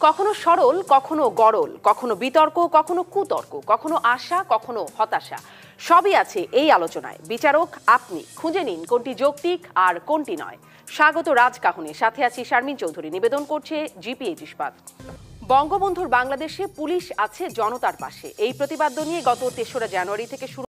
কখনো সরল, কখনো গরল, কখনো বিতর্ক, কখনো কুতর্ক, কখনো আশা, কখনো হতাশা, সবই আছে এই আলোচনায়। বিচারক আপনি, খুঁজে নিন কোনটি যৌক্তিক আর কোনটি নয়। স্বাগত রাজকাহনে, সাথে আছি শারমিন চৌধুরী। নিবেদন করছে জিপিএইচ ইস্পাত। বঙ্গবন্ধুর বাংলাদেশে পুলিশ আছে জনতার পাশে, এই প্রতিপাদ্য নিয়ে গত ৩রা জানুয়ারি থেকে শুরু